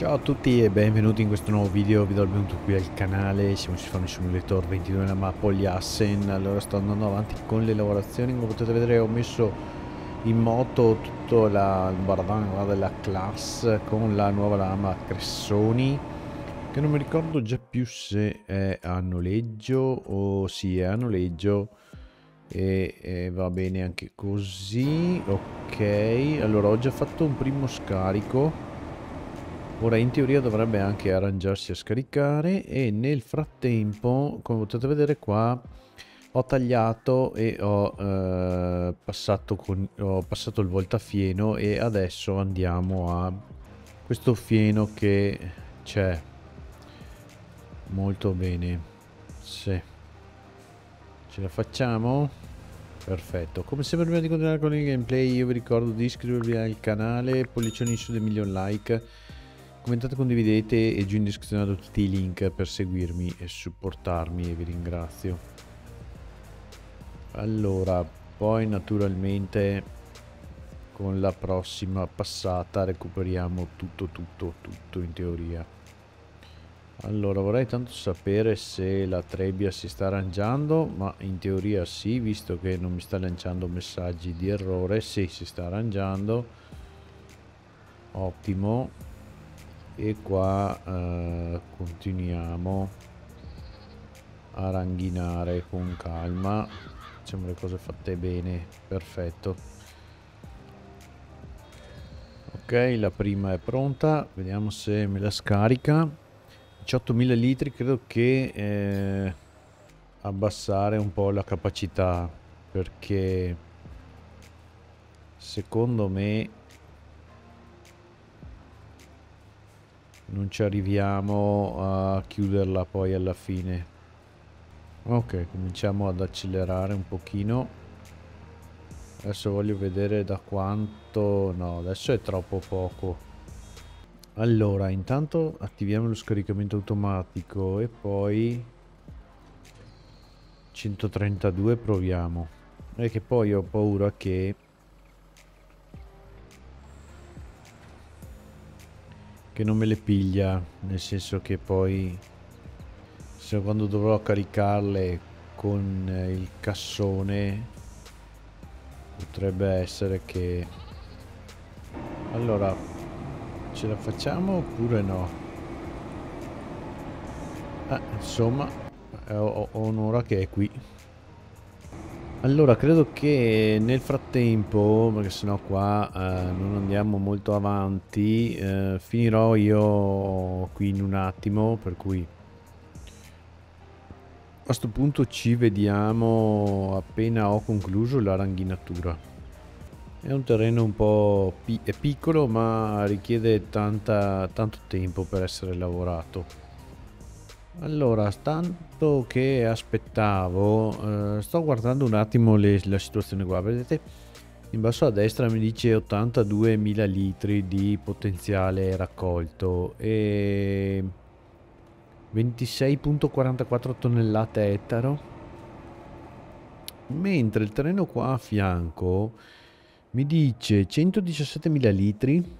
Ciao a tutti e benvenuti in questo nuovo video, vi do il benvenuto qui al canale. Siamo su Farming Simulator 22 nella mappa Gli Assen. Allora sto andando avanti con le lavorazioni, come potete vedere ho messo in moto tutto il bardano della class con la nuova lama Cressoni, che non mi ricordo già più se è a noleggio o sì è a noleggio e va bene anche così. Ok, allora ho già fatto un primo scarico. Ora in teoria dovrebbe anche arrangiarsi a scaricare e nel frattempo, come potete vedere qua, ho tagliato e ho passato il voltafieno e adesso andiamo a questo fieno che c'è. Molto bene. Sì. Ce la facciamo? Perfetto. Come sempre prima di continuare con il gameplay io vi ricordo di iscrivervi al canale, pollicioni in su del milion like. Commentate, condividete e giù in descrizione tutti i link per seguirmi e supportarmi e vi ringrazio. Allora, poi naturalmente con la prossima passata recuperiamo tutto in teoria. Allora, vorrei tanto sapere se la trebbia si sta arrangiando, ma in teoria sì, visto che non mi sta lanciando messaggi di errore. Sì, si sta arrangiando. Ottimo. E qua continuiamo a ranghinare con calma, facciamo le cose fatte bene. Perfetto. Ok, la prima è pronta, vediamo se me la scarica. 18.000 litri, credo che abbassare un po' la capacità, perché secondo me non ci arriviamo a chiuderla poi alla fine. Ok, cominciamo ad accelerare un pochino. Adesso voglio vedere da quanto... No, adesso è troppo poco. Allora, intanto attiviamo lo scaricamento automatico e poi 132 proviamo. È che poi ho paura che non me le piglia, nel senso che poi se quando dovrò caricarle con il cassone potrebbe essere che... Allora, ce la facciamo oppure no? Insomma, ho un'ora che è qui. Allora, credo che nel frattempo, perché sennò qua non andiamo molto avanti, finirò io qui in un attimo, per cui a sto punto ci vediamo appena ho concluso la ranghinatura. È un terreno un po' è piccolo, ma richiede tanto tempo per essere lavorato. Allora, tanto che aspettavo, sto guardando un attimo la situazione qua, vedete? In basso a destra mi dice 82.000 litri di potenziale raccolto e 26,44 tonnellate a ettaro, mentre il terreno qua a fianco mi dice 117.000 litri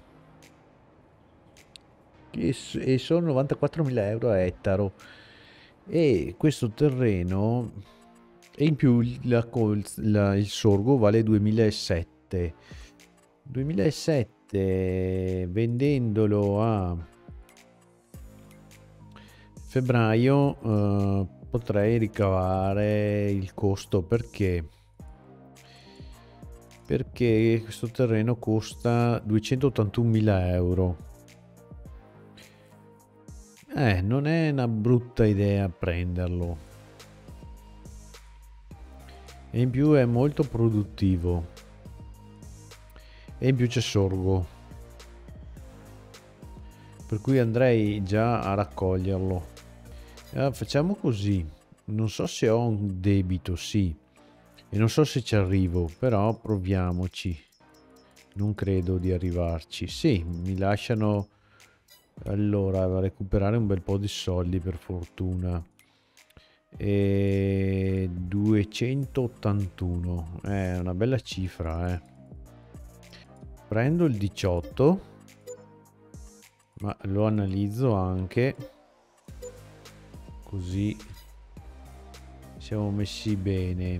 e sono 94.000 euro a ettaro. E questo terreno, e in più il sorgo vale 2007 vendendolo a febbraio potrei ricavare il costo, perché questo terreno costa 281.000 euro. Non è una brutta idea prenderlo. E in più è molto produttivo. E in più c'è sorgo. Per cui andrei già a raccoglierlo. Facciamo così. Non so se ho un debito, sì. E non so se ci arrivo, però proviamoci. Non credo di arrivarci. Sì, mi lasciano... Allora, recuperare un bel po' di soldi per fortuna. E 281 è una bella cifra, prendo il 18, ma lo analizzo anche, così siamo messi bene.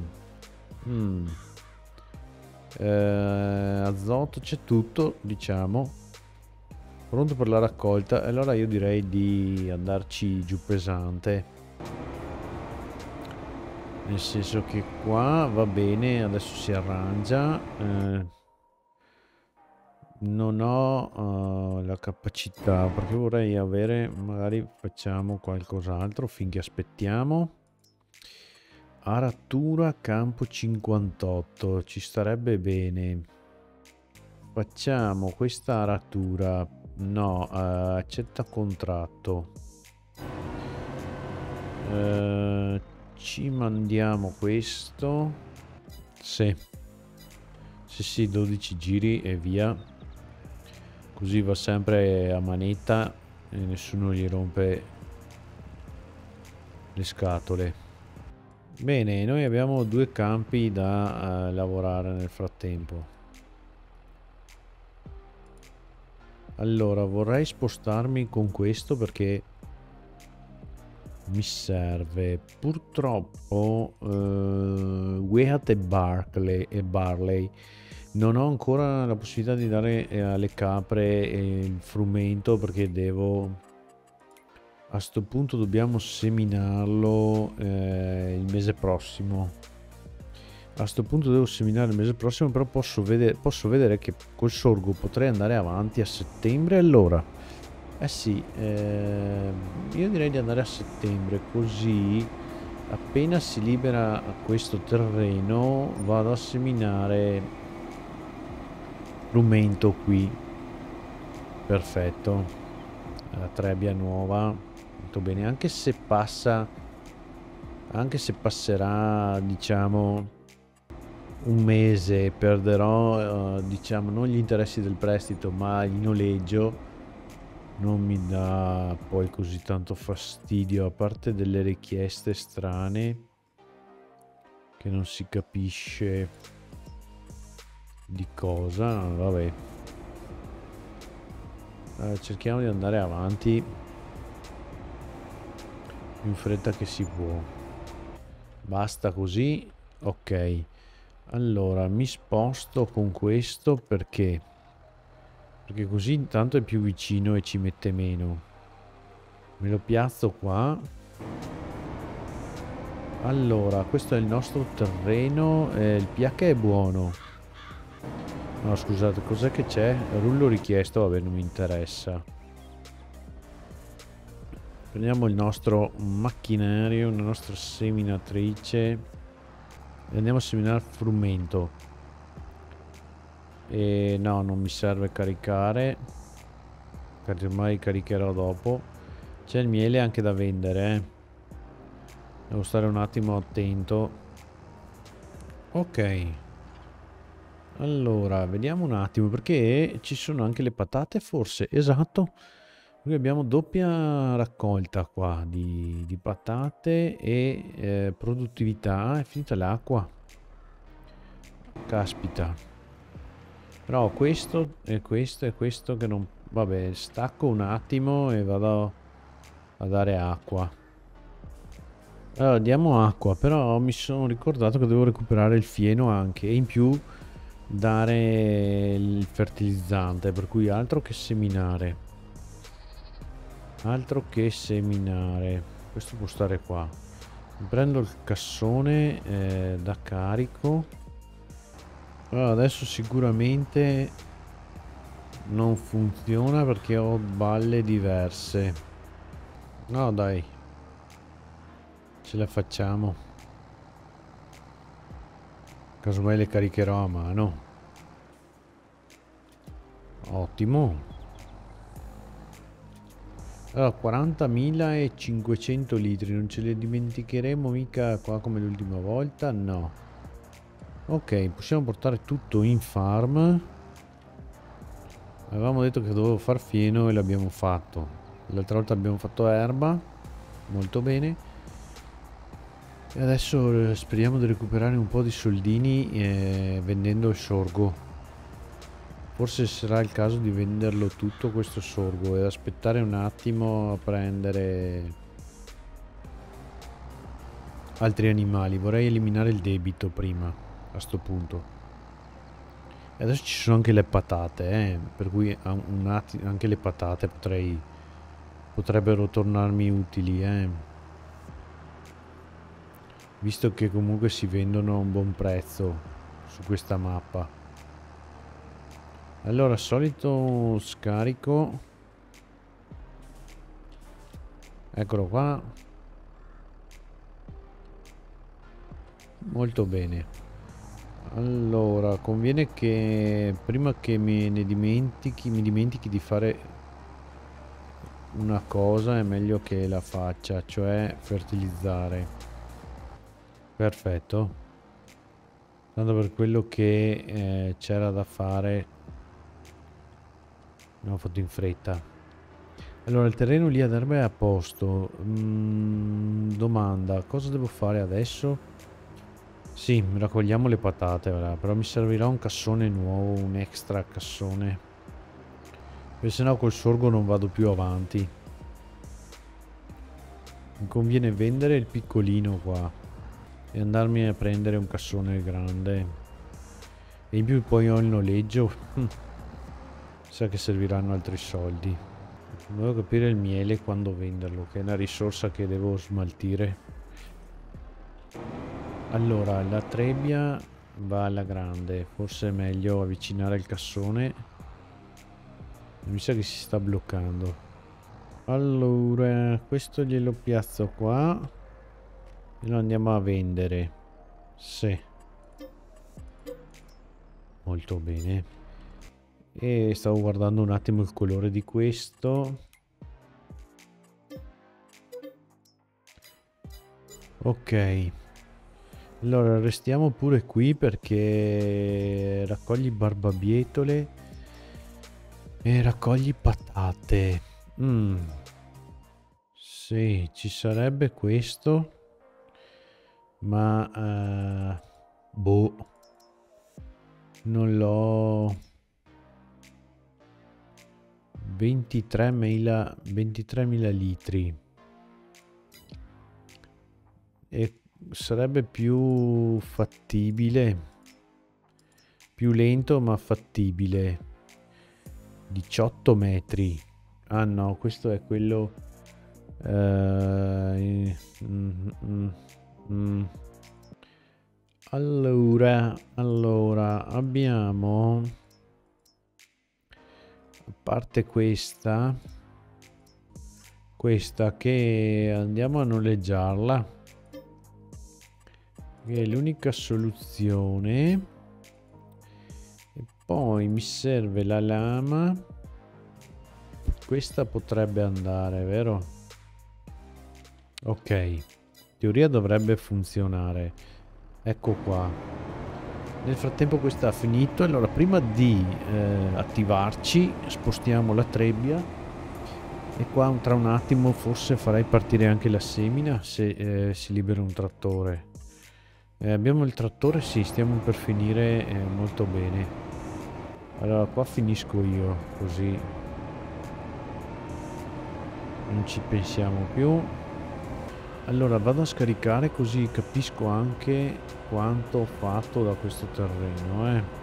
Azoto c'è tutto, diciamo, pronto per la raccolta. Allora io direi di andarci giù pesante, nel senso che qua va bene, adesso si arrangia. Non ho la capacità, perché vorrei avere, magari facciamo qualcos'altro finché aspettiamo. Aratura campo 58 ci starebbe bene. Facciamo questa aratura. No, accetta contratto. Ci mandiamo questo. Sì. Sì, 12 giri e via. Così va sempre a manetta e nessuno gli rompe le scatole. Bene, noi abbiamo 2 campi da lavorare nel frattempo. Allora, vorrei spostarmi con questo perché mi serve. Purtroppo Wheat e Barley non ho ancora la possibilità di dare alle capre il frumento, perché devo, a sto punto dobbiamo seminarlo il mese prossimo. A sto punto devo seminare il mese prossimo, però posso vedere che col sorgo potrei andare avanti a settembre. Allora, sì, io direi di andare a settembre, così appena si libera questo terreno vado a seminare frumento qui. Perfetto, la trebbia nuova, molto bene, anche se passerà, diciamo, un mese, perderò diciamo non gli interessi del prestito ma il noleggio. Non mi dà poi così tanto fastidio, a parte delle richieste strane che non si capisce di cosa. Vabbè, cerchiamo di andare avanti più in fretta che si può. Basta così. Ok, allora mi sposto con questo perché così intanto è più vicino e ci mette meno. Me lo piazzo qua. Allora, questo è il nostro terreno, il pH è buono. No, scusate, cos'è che c'è? Rullo richiesto, vabbè, non mi interessa. Prendiamo il nostro macchinario, la nostra seminatrice e andiamo a seminare frumento. E no, non mi serve caricare, perché ormai caricherò dopo. C'è il miele anche da vendere, devo stare un attimo attento. Ok, allora vediamo un attimo, perché ci sono anche le patate, forse. Esatto, noi abbiamo doppia raccolta qua di patate e produttività. È finita l'acqua, caspita. Però questo e questo e questo che non... Vabbè, stacco un attimo e vado a dare acqua. Allora, diamo acqua, però mi sono ricordato che devo recuperare il fieno anche, e in più dare il fertilizzante, per cui altro che seminare. Altro che seminare. Questo può stare qua. Prendo il cassone da carico. Allora, adesso sicuramente non funziona perché ho balle diverse. No, dai, ce la facciamo. Casomai le caricherò a mano. Ottimo. Allora, 40.500 litri, non ce le dimenticheremo mica qua come l'ultima volta, no. Ok, possiamo portare tutto in farm. Avevamo detto che dovevo far fieno e l'abbiamo fatto. L'altra volta abbiamo fatto erba, molto bene. E adesso speriamo di recuperare un po' di soldini vendendo il sorgo. Forse sarà il caso di venderlo tutto questo sorgo e aspettare un attimo a prendere altri animali. Vorrei eliminare il debito prima, a sto punto. E adesso ci sono anche le patate, per cui anche le patate potrebbero tornarmi utili, visto che comunque si vendono a un buon prezzo su questa mappa. Allora, solito scarico. Eccolo qua. Molto bene. Allora, conviene che prima che mi dimentichi di fare una cosa, è meglio che la faccia, cioè fertilizzare. Perfetto. Tanto per quello che c'era da fare, l'ho fatto in fretta. Allora, il terreno lì ad erba è a posto. Domanda, cosa devo fare adesso? Sì, raccogliamo le patate ora, però mi servirà un cassone nuovo, un extra cassone. Perché sennò col sorgo non vado più avanti. Mi conviene vendere il piccolino qua e andarmi a prendere un cassone grande. E in più poi ho il noleggio. Sa che serviranno altri soldi. Devo capire il miele quando venderlo, che è una risorsa che devo smaltire. Allora, la trebbia va alla grande, forse è meglio avvicinare il cassone. Mi sa che si sta bloccando. Allora, questo glielo piazzo qua e lo andiamo a vendere. Sì. Molto bene. E stavo guardando un attimo il colore di questo. Ok. Allora restiamo pure qui perché raccogli barbabietole e raccogli patate. Sì, ci sarebbe questo, ma boh, non l'ho. 23.000 litri e sarebbe più fattibile, più lento ma fattibile. 18 metri. Ah no, questo è quello allora abbiamo, a parte questa che andiamo a noleggiarla, che è l'unica soluzione. E poi mi serve la lama. Questa potrebbe andare, vero? Ok, in teoria dovrebbe funzionare. Ecco qua. Nel frattempo questa ha finito. Allora prima di attivarci spostiamo la trebbia. E qua tra un attimo forse farei partire anche la semina se si libera un trattore. Abbiamo il trattore, sì, stiamo per finire molto bene. Allora qua finisco io, così non ci pensiamo più. Allora vado a scaricare così capisco anche quanto ho fatto da questo terreno,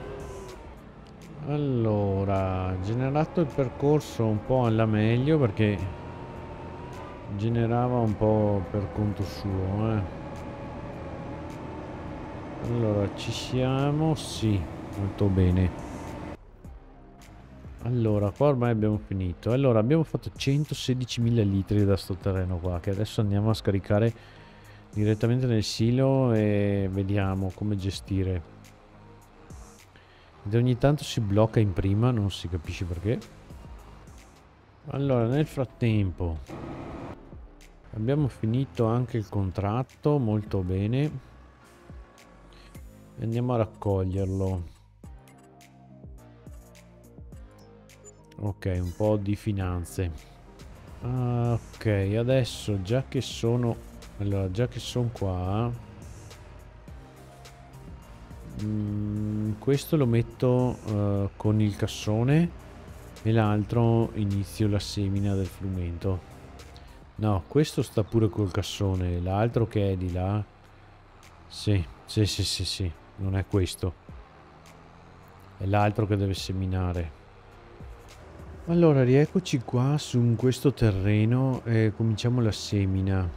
Allora, generato il percorso un po' alla meglio perché generava un po' per conto suo, Allora, ci siamo? Sì, molto bene. Allora, qua ormai abbiamo finito. Allora, abbiamo fatto 116.000 litri da sto terreno qua, che adesso andiamo a scaricare direttamente nel silo e vediamo come gestire. Ed ogni tanto si blocca in prima, non si capisce perché. Allora, nel frattempo abbiamo finito anche il contratto, molto bene. E andiamo a raccoglierlo. Ok, un po' di finanze. Ok, adesso già che sono... Allora, già che sono qua... Questo lo metto con il cassone e l'altro inizio la semina del frumento. No, questo sta pure col cassone, l'altro che è di là. Sì, sì, sì, sì, sì, non è questo. È l'altro che deve seminare. Allora, rieccoci qua su questo terreno e cominciamo la semina.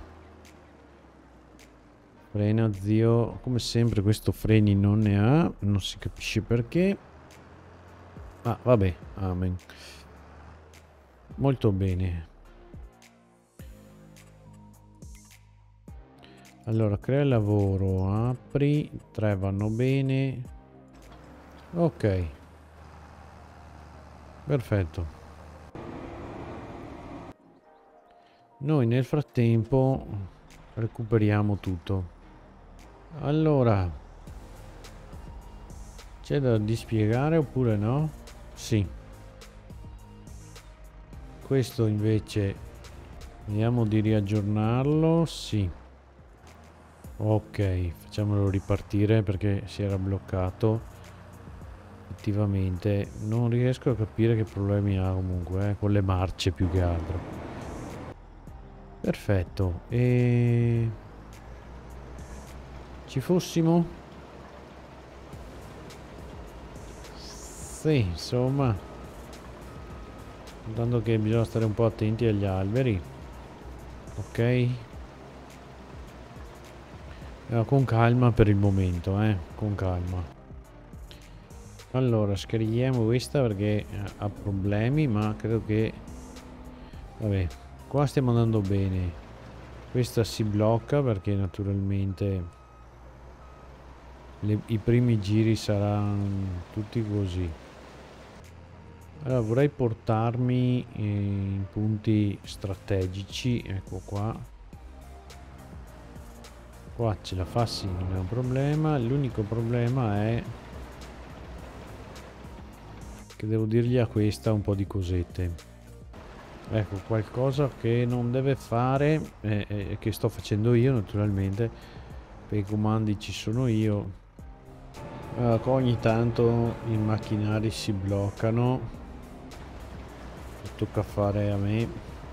Frena, zio. Come sempre questo freni non ne ha, non si capisce perché. Ah, vabbè, amen. Molto bene. Allora, crea lavoro, apri, 3 vanno bene. Ok. Perfetto. Noi nel frattempo recuperiamo tutto. Allora, c'è da dispiegare oppure no? Sì. Questo invece vediamo di riaggiornarlo. Sì. Ok, facciamolo ripartire perché si era bloccato. Effettivamente non riesco a capire che problemi ha comunque con le marce più che altro. Perfetto. E ci fossimo? Sì, insomma, tanto che bisogna stare un po' attenti agli alberi. Ok. Con calma per il momento, con calma. Allora, scriviamo questa perché ha problemi, ma credo che... Vabbè, qua stiamo andando bene. Questa si blocca perché naturalmente i primi giri saranno tutti così. Allora, vorrei portarmi in punti strategici. Ecco qua. Qua ce la fa, sì, non è un problema. L'unico problema è che devo dirgli a questa un po' di cosette. Ecco, qualcosa che non deve fare, che sto facendo io naturalmente, per i comandi ci sono io. Ogni tanto i macchinari si bloccano, tocca fare a me,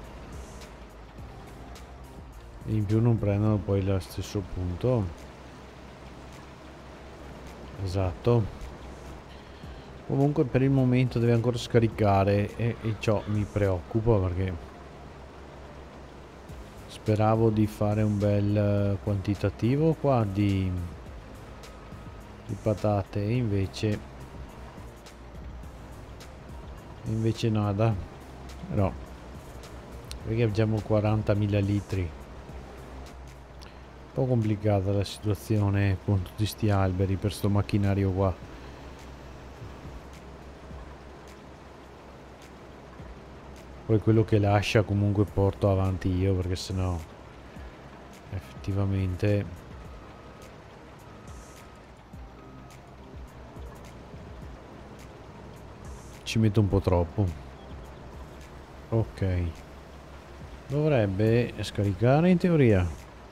e in più non prendono poi lo stesso punto. Esatto. Comunque per il momento deve ancora scaricare e ciò mi preoccupa perché speravo di fare un bel quantitativo qua di patate e invece nada. Però perché abbiamo 40.000 litri, un po' complicata la situazione con tutti sti alberi per sto macchinario qua. Poi quello che lascia comunque porto avanti io perché sennò effettivamente ci metto un po' troppo. Ok, dovrebbe scaricare in teoria,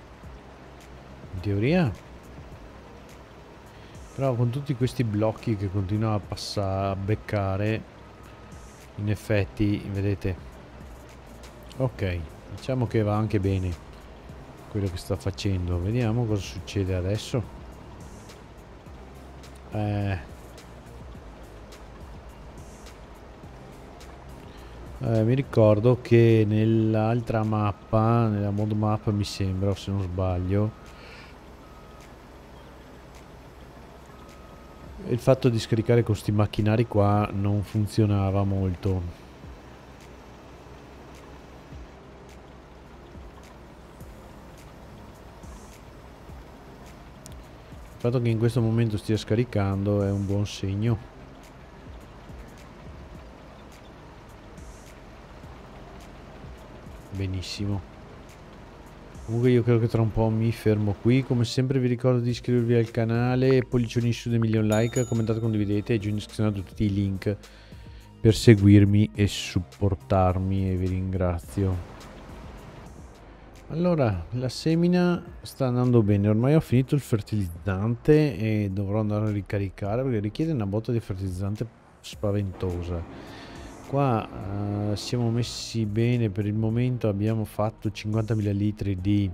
però con tutti questi blocchi che continuano a passare, a beccare, in effetti vedete. Ok, diciamo che va anche bene quello che sta facendo. Vediamo cosa succede adesso. Mi ricordo che nell'altra mappa, nella mod map mi sembra, se non sbaglio, il fatto di scaricare con questi macchinari qua non funzionava molto. Il fatto che in questo momento stia scaricando è un buon segno. Benissimo. Comunque io credo che tra un po' mi fermo qui. Come sempre vi ricordo di iscrivervi al canale, pollicioni su dei milioni like, commentate, condividete e giù in descrizione tutti i link per seguirmi e supportarmi e vi ringrazio. Allora, la semina sta andando bene, ormai ho finito il fertilizzante e dovrò andare a ricaricare perché richiede una botta di fertilizzante spaventosa. Qua siamo messi bene per il momento, abbiamo fatto 50.000 litri di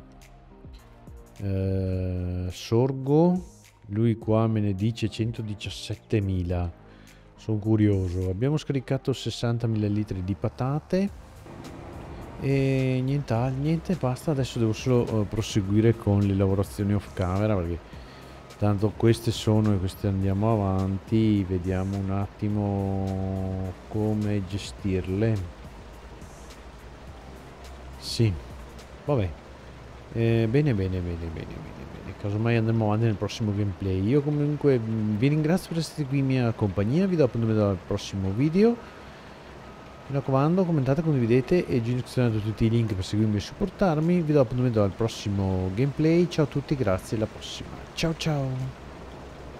sorgo, lui qua me ne dice 117.000, sono curioso. Abbiamo scaricato 60.000 litri di patate e niente, basta. Adesso devo solo proseguire con le lavorazioni off camera perché tanto queste sono e queste andiamo avanti, vediamo un attimo come gestirle. Sì, vabbè. Bene. Casomai andremo avanti nel prossimo gameplay. Io comunque vi ringrazio per essere qui in mia compagnia. Vi do appuntamento al prossimo video. Mi raccomando, commentate, condividete e giù in descrizione tutti i link per seguirmi e supportarmi. Vi do appuntamento al prossimo gameplay. Ciao a tutti, grazie, alla prossima. Ciao ciao.